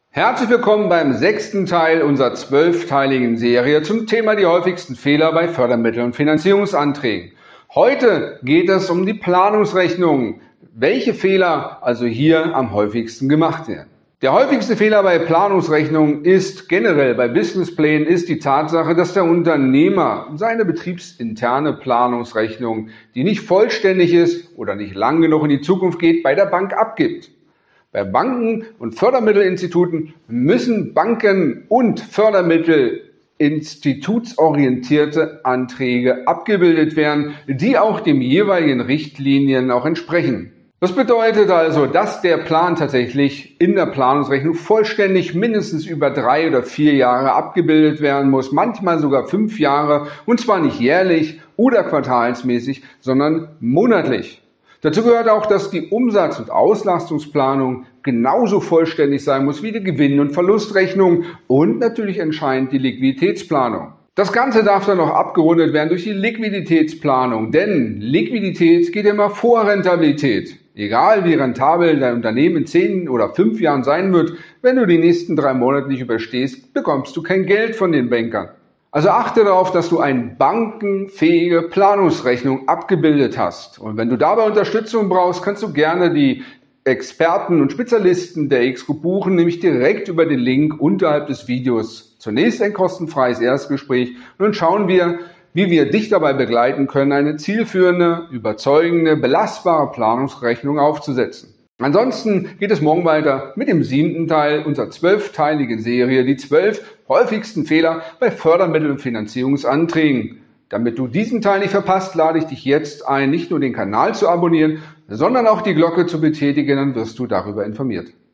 Herzlich willkommen beim 6. Teil unserer 12-teiligen Serie zum Thema die häufigsten Fehler bei Fördermitteln und Finanzierungsanträgen. Heute geht es um die Planungsrechnung, welche Fehler also hier am häufigsten gemacht werden. Der häufigste Fehler bei Planungsrechnungen ist generell bei Businessplänen ist die Tatsache, dass der Unternehmer seine betriebsinterne Planungsrechnung, die nicht vollständig ist oder nicht lang genug in die Zukunft geht, bei der Bank abgibt. Bei Banken und Fördermittelinstituten müssen Banken- und Fördermittelinstitutsorientierte Anträge abgebildet werden, die auch den jeweiligen Richtlinien auch entsprechen. Das bedeutet also, dass der Plan tatsächlich in der Planungsrechnung vollständig mindestens über 3 oder 4 Jahre abgebildet werden muss, manchmal sogar 5 Jahre, und zwar nicht jährlich oder quartalsmäßig, sondern monatlich. Dazu gehört auch, dass die Umsatz- und Auslastungsplanung genauso vollständig sein muss wie die Gewinn- und Verlustrechnung und natürlich entscheidend die Liquiditätsplanung. Das Ganze darf dann noch abgerundet werden durch die Liquiditätsplanung, denn Liquidität geht immer vor Rentabilität. Egal wie rentabel dein Unternehmen in 10 oder 5 Jahren sein wird, wenn du die nächsten 3 Monate nicht überstehst, bekommst du kein Geld von den Bankern. Also achte darauf, dass du eine bankenfähige Planungsrechnung abgebildet hast. Und wenn du dabei Unterstützung brauchst, kannst du gerne die Experten und Spezialisten der X-Group buchen, nämlich direkt über den Link unterhalb des Videos. Zunächst ein kostenfreies Erstgespräch und dann schauen wir, wie wir dich dabei begleiten können, eine zielführende, überzeugende, belastbare Planungsrechnung aufzusetzen. Ansonsten geht es morgen weiter mit dem 7. Teil unserer 12-teiligen Serie, die 12 häufigsten Fehler bei Fördermittel- und Finanzierungsanträgen. Damit du diesen Teil nicht verpasst, lade ich dich jetzt ein, nicht nur den Kanal zu abonnieren, sondern auch die Glocke zu betätigen, dann wirst du darüber informiert.